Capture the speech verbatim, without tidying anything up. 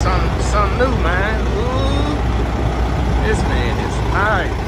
something, something new, man. Ooh, this man is nice.